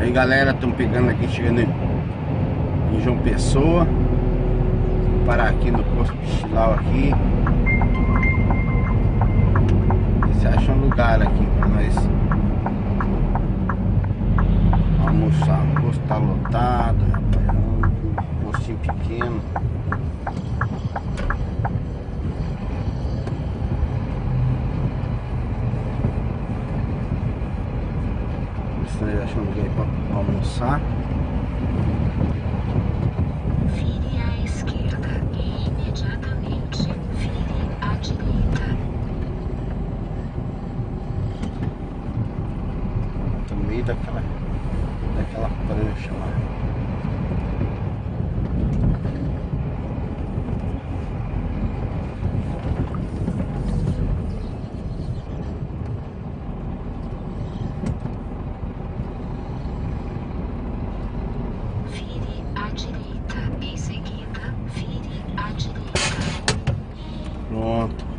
Aí galera, estamos pegando aqui, chegando em João Pessoa. Vou parar aqui no posto Pichilau aqui. Você acha um lugar aqui pra nós almoçar. O posto tá lotado, rapaz. É um postinho pequeno. Nós achamos um lugar para almoçar. Vire à esquerda e imediatamente vire à direita. No meio daquela prancha lá. Vire à direita. Em seguida, vire à direita. Pronto.